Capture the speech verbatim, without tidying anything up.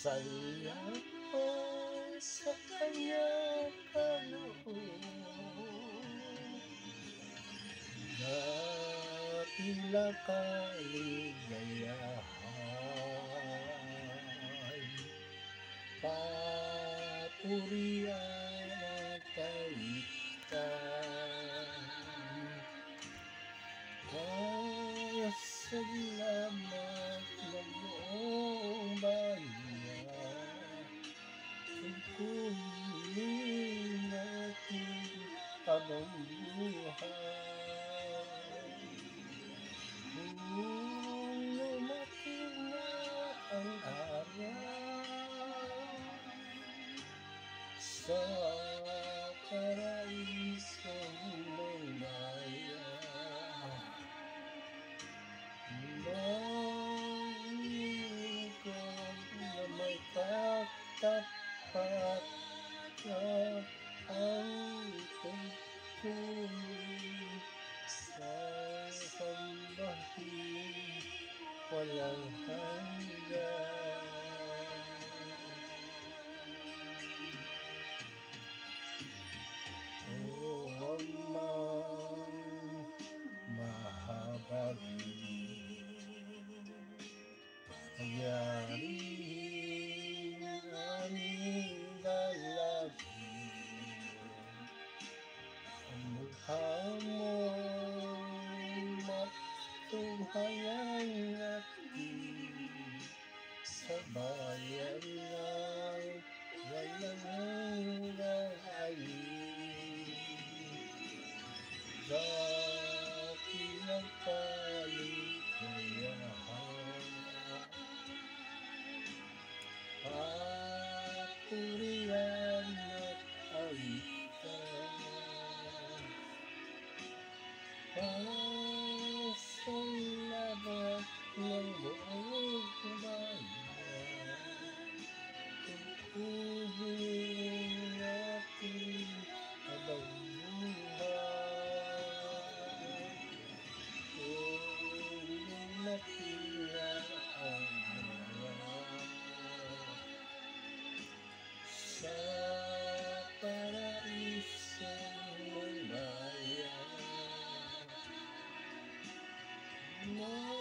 Masaya ako sa kanyang kalooban na tila kaligayahan. Papurihan at kawitan, pasalamat ng buong bayan. Tungkulin natin habang buhay. Kung lumating na ang araw sa paraisong bayan, mangingkod na may katapat na ang tungkulin sa sambahin walang hanggan. O Amang mahabagin, pagyarihin ang aming dalangin. Ang mukha mo'y matunghayan natin sa bayan ng walang hangganin. Dakilang kaligayahan, papurihan at kawitan, pasalamat ng buong bayan. Tungkulin natin habang buhay. Kung lumating na ang araw sa paraisong bayan,